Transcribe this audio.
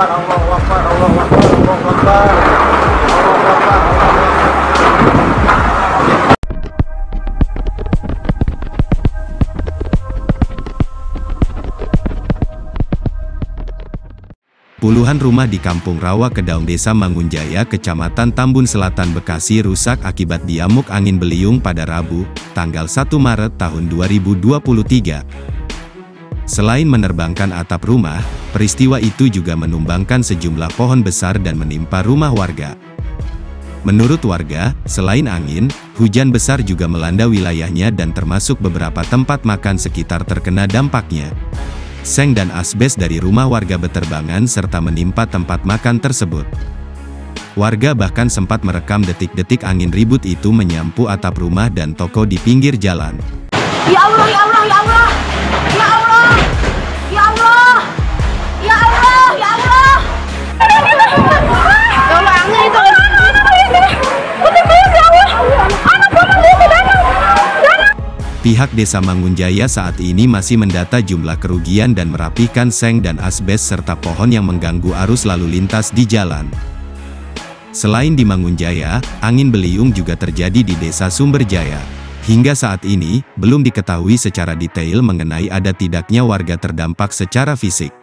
Allahu Akbar, Allahu Akbar, Allahu Akbar. Puluhan rumah di Kampung Rawa Kedaung Desa Mangunjaya, Kecamatan Tambun Selatan, Bekasi rusak akibat diamuk angin beliung pada Rabu, tanggal 1 Maret tahun 2023. Selain menerbangkan atap rumah, peristiwa itu juga menumbangkan sejumlah pohon besar dan menimpa rumah warga. Menurut warga, selain angin, hujan besar juga melanda wilayahnya dan termasuk beberapa tempat makan sekitar terkena dampaknya. Seng dan asbes dari rumah warga beterbangan serta menimpa tempat makan tersebut. Warga bahkan sempat merekam detik-detik angin ribut itu menyapu atap rumah dan toko di pinggir jalan. Ya Allah, ya Allah, ya Allah, ya Allah, ya Allah, ya Allah, ya Allah. Ya Allah, angin itu. Pihak Desa Mangunjaya saat ini masih mendata jumlah kerugian dan merapikan seng dan asbes serta pohon yang mengganggu arus lalu lintas di jalan. Selain di Mangunjaya, angin beliung juga terjadi di Desa Sumberjaya. Hingga saat ini, belum diketahui secara detail mengenai ada tidaknya warga terdampak secara fisik.